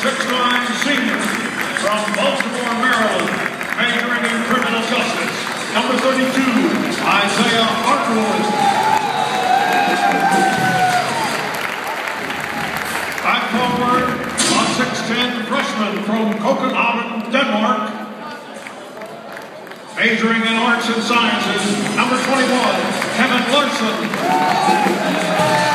6'9" senior from Baltimore, Maryland, majoring in criminal justice. Number 32, Isaiah Arnwood. Back forward, a 6'10" freshman from Copenhagen, Denmark, majoring in arts and sciences. Number 21, Kevin Larson.